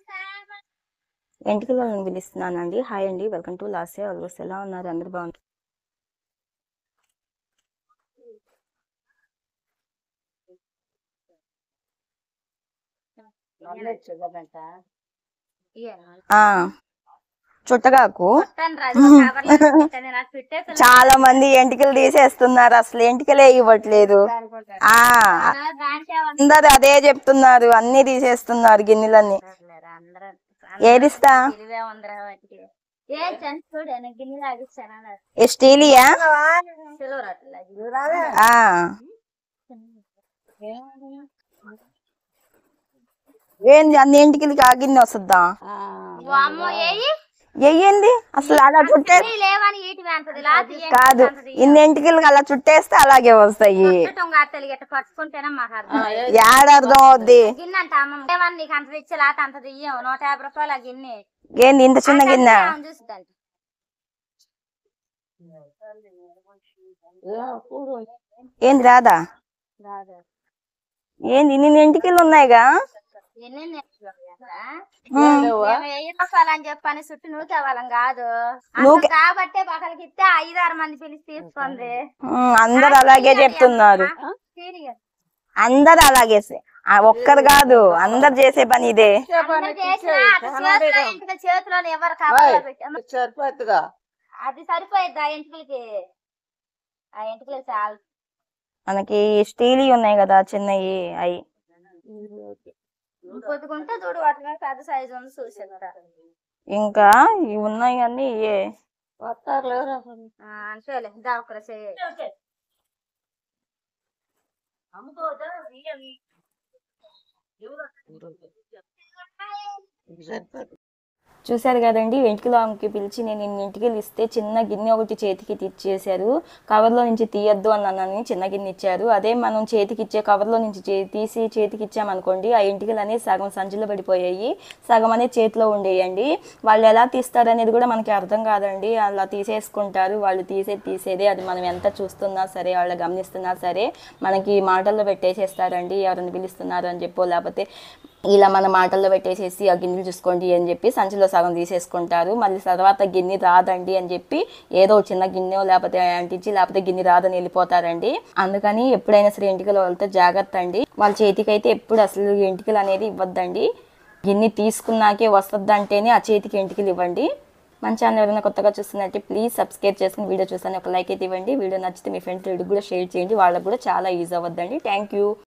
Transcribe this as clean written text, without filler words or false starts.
ఎంటికలను పిలుస్తున్నానండి. హాయ్ అండి, welcome to Lasya always. ఎలా ఉన్నారు? అందరు బాగుంటారు. చుట్టగాకు చాలా మంది ఎంటికలు తీసేస్తున్నారు, అసలు ఎంటికలే ఇవ్వట్లేదు. అందరు అదే చెప్తున్నారు, అన్ని తీసేస్తున్నారు గిన్నెలన్నీ. ఏదిస్తా? స్టీలియా? ఏంది అన్ని ఎంటికలకి ఆ గిన్నె వస్తుందా? ఎయ్యండి అసలు అలా చుట్టే కాదు, ఇన్ని ఎంటికలకి అలా చుట్టేస్తే అలాగే వస్తాయి. ఏడార్థం అవుద్ది. ఏంది ఇంత చిన్న గిన్నె? ఏంది రాదా? ఏంది ఇన్ని ఎంటికలు ఉన్నాయిగా? అని చెప్పని చుట్టూ నూకేవాళ్ళం కాదు కాబట్టే ఒకరికి ఇస్తే 5-6 మంది పిలిచి తీసుకోండి. అందరు అలాగే చెప్తున్నారు, అందరు అలాగే. ఒక్కరు కాదు, అందరు చేసే పని ఇదే. చేతిలో ఎవరు సరిపోతుందిగా? అది సరిపోయిద్ది ఆ ఎంటికలకి. ఆ ఎంటికలు చాలు. మనకి స్టీల్ ఉన్నాయి కదా చిన్నవి, అవి కొద్దుకుంటే చూడు వాటి మీద పెద్ద సైజు ఉంది చూసేదా. ఇంకా ఇవి ఉన్నాయి కానీ ఇవే అంతేలే. దావకర చూశారు కదండి, వెంటికలు ఆమెకి పిలిచి నేను ఇంటికి ఇస్తే చిన్న గిన్నె ఒకటి చేతికి ఇచ్చేసారు. కవర్లో నుంచి తీయద్దు అన్నానని చిన్న గిన్నె ఇచ్చారు. అదే మనం చేతికి ఇచ్చే కవర్లో నుంచి తీసి చేతికి ఇచ్చామనుకోండి, ఆ ఎంటికలు అనేది సగం సంచిలో పడిపోయాయి, సగం అనేది చేతిలో ఉండేయండి. వాళ్ళు ఎలా తీస్తారనేది కూడా మనకి అర్థం కాదండి, అలా తీసేసుకుంటారు. వాళ్ళు తీసేదే అది మనం ఎంత చూస్తున్నా సరే, వాళ్ళు గమనిస్తున్నా సరే మనకి మాటల్లో పెట్టేసేస్తారండి. ఎవరిని పిలుస్తున్నారు అని చెప్పో, లేకపోతే ఇలా మన మాటల్లో పెట్టేసేసి ఆ గిన్నెలు చూసుకోండి అని చెప్పి సంచిలో సగం తీసేసుకుంటారు. మళ్ళీ తర్వాత గిన్నె రాదండి అని చెప్పి ఏదో చిన్న గిన్నె లేకపోతే అంటించి లేకపోతే గిన్నె రాదని వెళ్ళిపోతారండి. అందుకని ఎప్పుడైనా సరే ఎంటికలు వాళ్ళతో జాగ్రత్త అండి. వాళ్ళ చేతికి అయితే ఎప్పుడు అసలు ఎంటికలు అనేది ఇవ్వద్దండి. గిన్నె తీసుకున్నాకే వస్తుంది అంటేనే ఆ చేతికి ఎంటికలు ఇవ్వండి. మన ఛానల్ ఎవరైనా కొత్తగా చూస్తున్నట్టు ప్లీజ్ సబ్స్క్రైబ్ చేసుకుని వీడియో చూసాను ఒక లైక్ అయితే ఇవ్వండి. వీడియో నచ్చితే మీ ఫ్రెండ్స్ కూడా షేర్ చేయండి, వాళ్ళకు కూడా చాలా యూజ్ అవ్వద్దండి. Thank you.